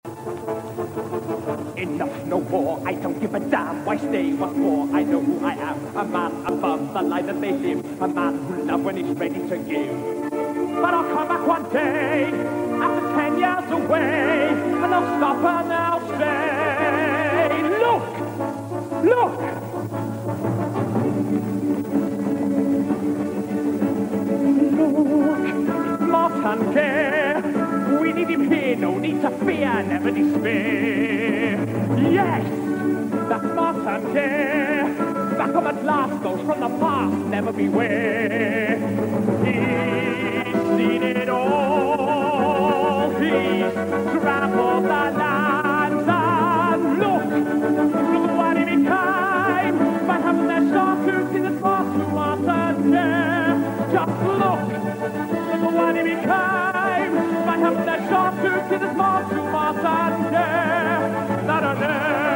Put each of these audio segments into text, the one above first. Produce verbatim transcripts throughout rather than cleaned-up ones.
Enough, no more, I don't give a damn, why stay, what for? I know who I am, a man above the line that they live, a man who loves when he's ready to give. But I'll come back one day, after ten years away, and I'll stop and I'll say, look, look! Look, it's Martin Gare, we need him here, no need to fear, never despair. Yes, that's Martin Gare, back home at last, those from the past, never beware. He's seen it all, he's trampled the lands, and look, look what he became, by having their chartreuse in the past to Martin Gare. Just look, look what he became, by having their chartreuse in the past to Martin Gare. Not a name.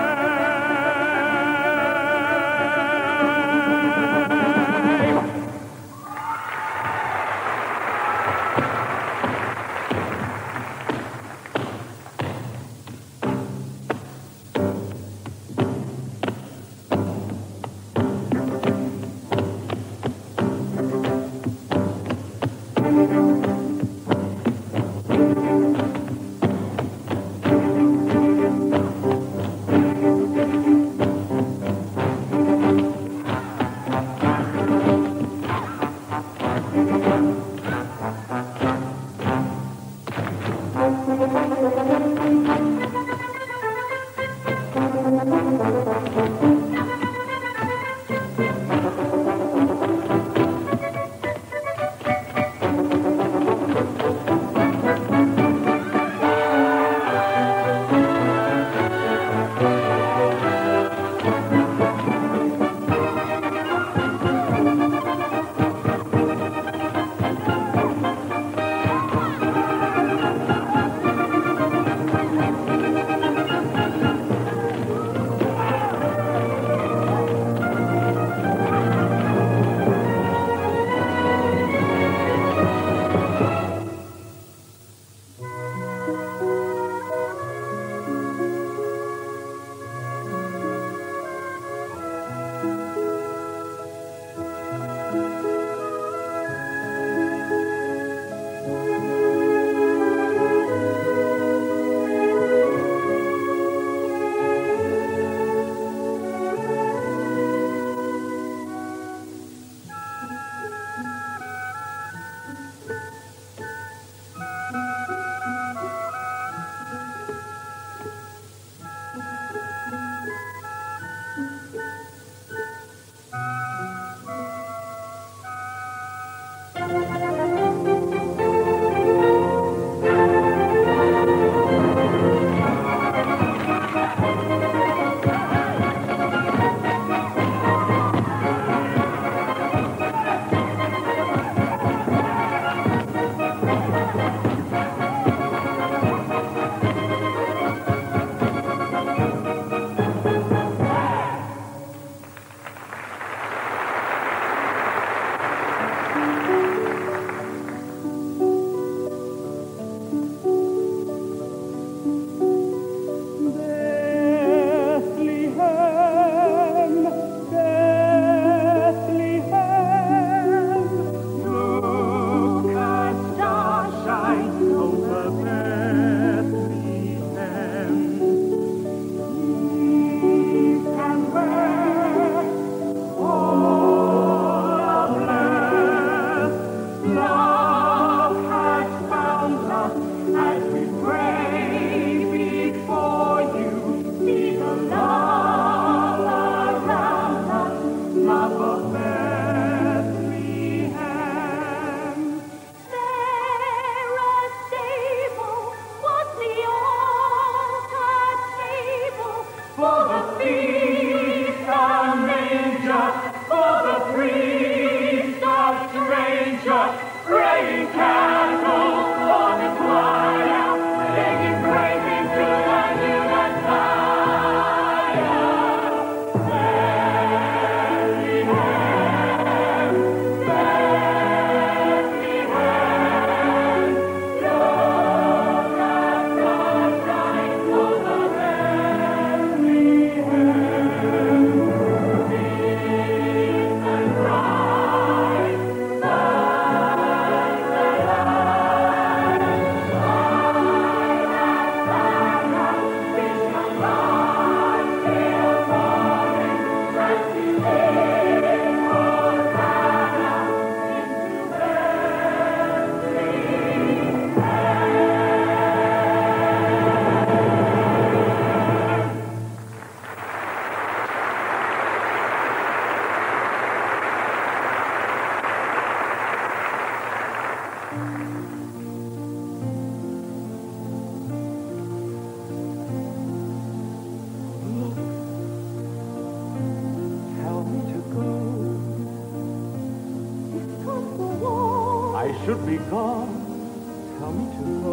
be gone, tell me to go.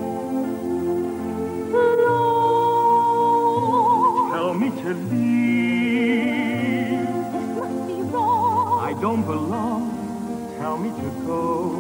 Lord, Tell me to leave. this must be wrong. I don't belong, tell me to go.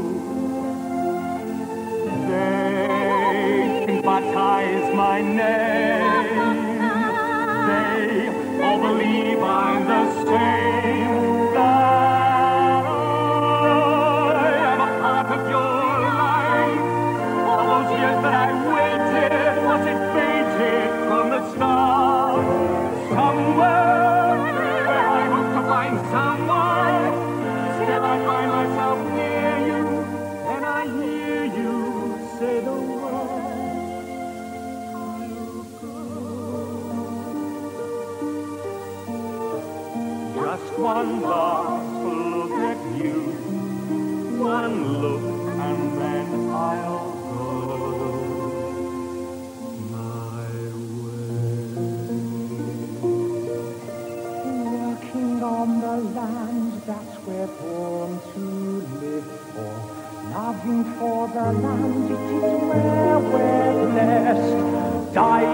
They think baptize my name. They all believe I'm the same. That I am a part of your life. All those years that I waited, was it fated from the start? Somewhere where I hope to find someone, still I find myself near you, and I hear you say the word. Just one last look at you, one look, and then I'll go my way. Working on the land that we're born to live for, loving for the land, it is where we're blessed. Die